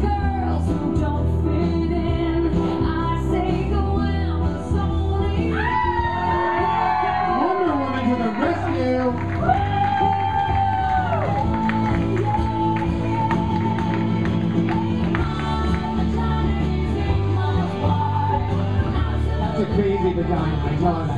girls who don't fit in. I say go out, it's only Wonder Woman to the rescue! That's a crazy vagina, I tell her that.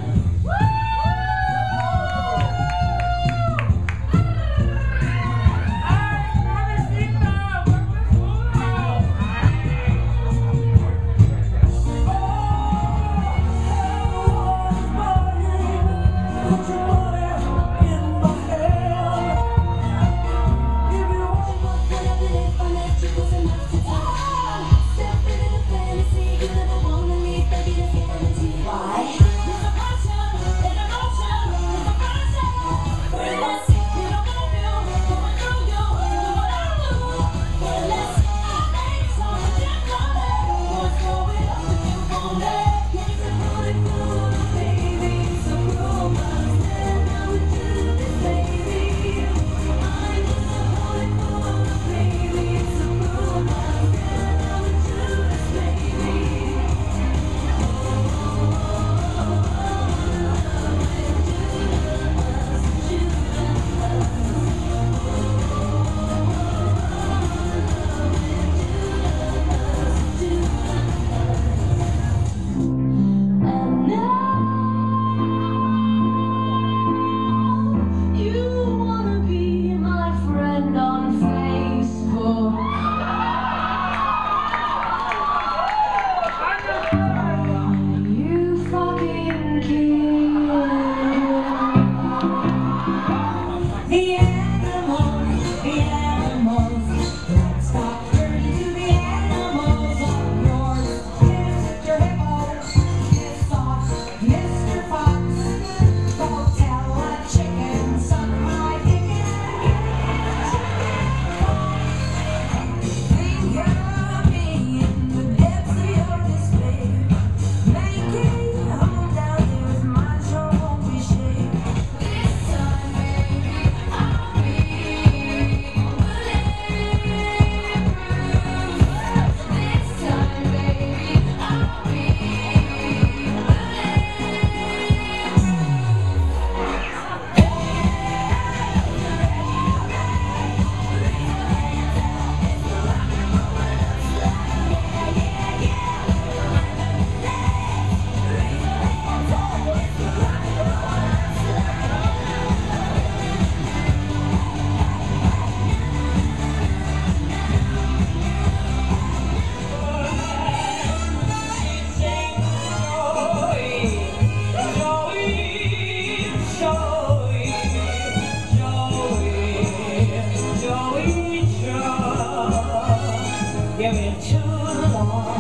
Give it too long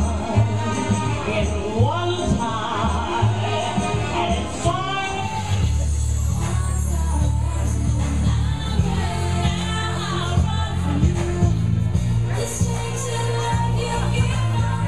in one time, and it's fine. This takes it like you give up,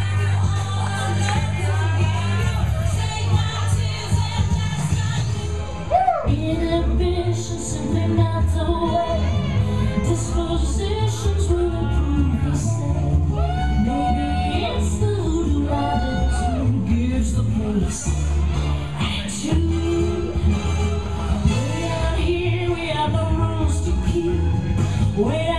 take my tears and that's not you. Inhibition simply not the way. Dispositions will improve the same. Maybe it's the voodoo attitude gives the place attitude. Way out here we have no rules to keep. Way